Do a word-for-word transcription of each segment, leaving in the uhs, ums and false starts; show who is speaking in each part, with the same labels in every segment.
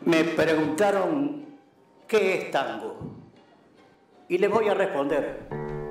Speaker 1: Me preguntaron qué es tango y les voy a responder.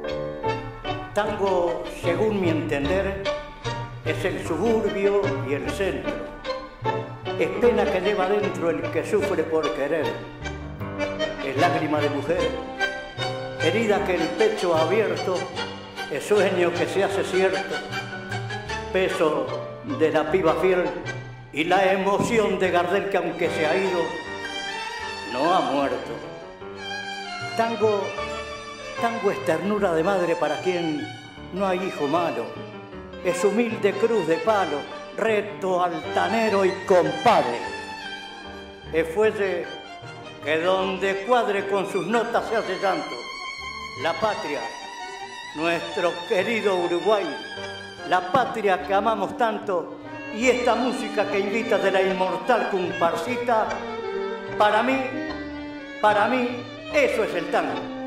Speaker 1: Tango, según mi entender, es el suburbio y el centro. Es pena que lleva dentro el que sufre por querer. Es lágrima de mujer, herida que el pecho ha abierto, es sueño que se hace cierto, peso de la piba fiel y la emoción de Gardel que aunque se ha ido, no ha muerto. Tango, tango es ternura de madre para quien no hay hijo malo. Es humilde cruz de palo, recto, altanero y compadre. Es fuelle que donde cuadre con sus notas se hace llanto. La patria, nuestro querido Uruguay, la patria que amamos tanto, y esta música que invita de la inmortal comparsita, para mí, para mí, eso es el tango.